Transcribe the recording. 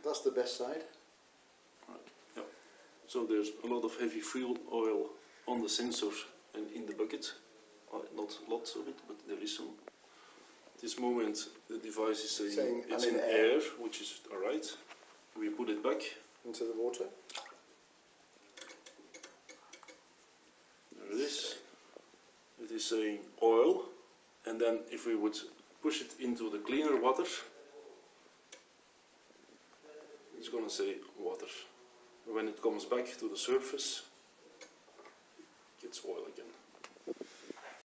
That's the best side. Right. Yeah. So there's a lot of heavy fuel oil on the sensor and in the bucket. Not lots of it, but there is some. At this moment the device is saying it's in air, which is alright. We put it back into the water. There it is. It is saying oil, and then if we would push it into the cleaner water, it's going to say water. When it comes back to the surface, it's oil again.